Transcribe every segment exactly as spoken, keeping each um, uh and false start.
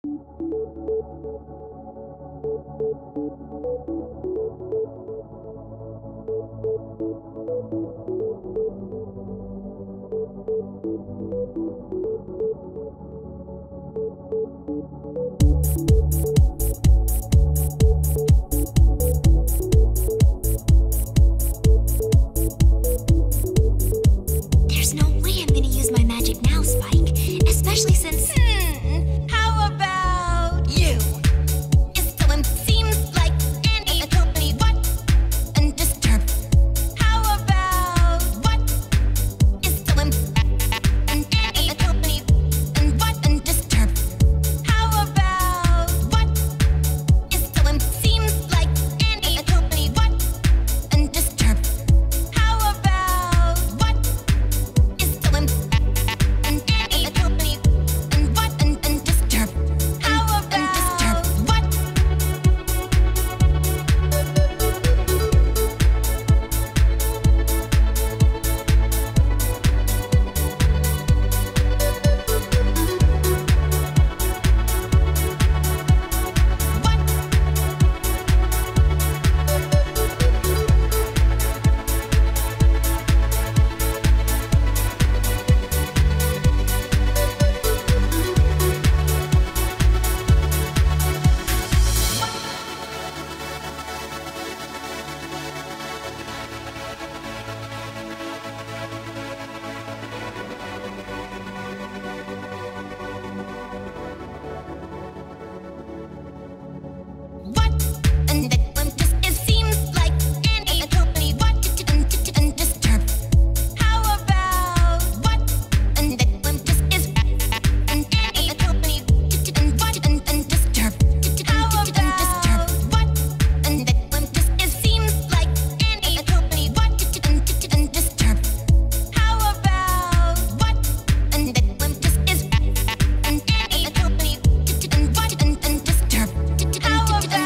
There's no way I'm gonna use my magic now, Spike. Especially since... Hmm, how about you? It still seems like any company but undisturbed. How about what? It still any company and but undisturbed. How about what? It still seems like any company but undisturbed. How about what? It's still and any company and what and undisturbed. How about what? What? And that one just it seems like any company but undisturbed. How about what? And that one just is and any company and what and undisturbed. How about what? And that one just it seems like any company but undisturbed. How about what? And that one just is and any company and what and undisturbed. How about what?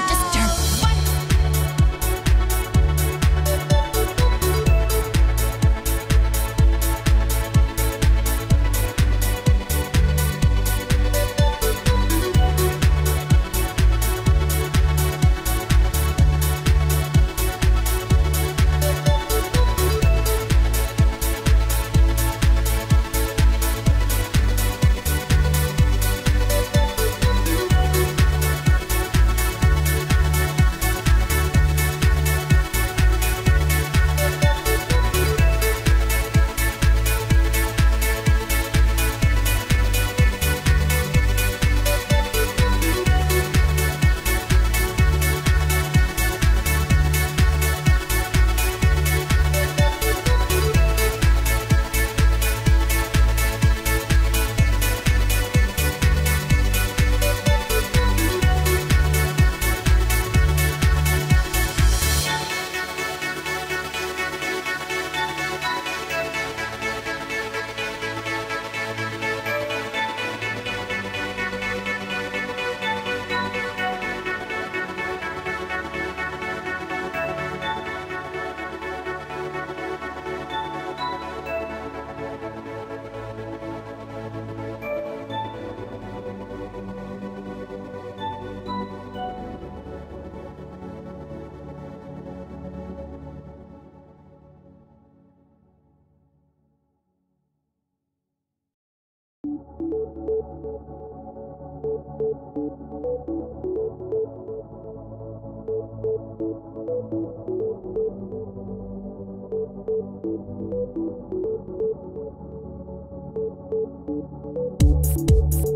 Thank you.